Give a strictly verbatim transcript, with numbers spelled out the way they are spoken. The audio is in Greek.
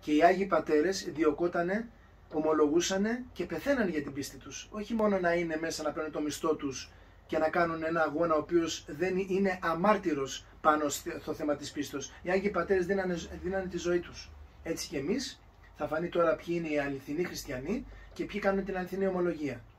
Και οι Άγιοι Πατέρες διωκότανε, ομολογούσανε και πεθαίναν για την πίστη τους. Όχι μόνο να είναι μέσα να παίρνουν το μισθό τους και να κάνουν ένα αγώνα ο οποίος δεν είναι αμάρτυρος πάνω στο θέμα της πίστης. Οι Άγιοι Πατέρες δίνανε, δίνανε τη ζωή τους. Έτσι και εμείς θα φανεί τώρα ποιοι είναι οι αληθινοί χριστιανοί και ποιοι κάνουν την αληθινή ομολογία.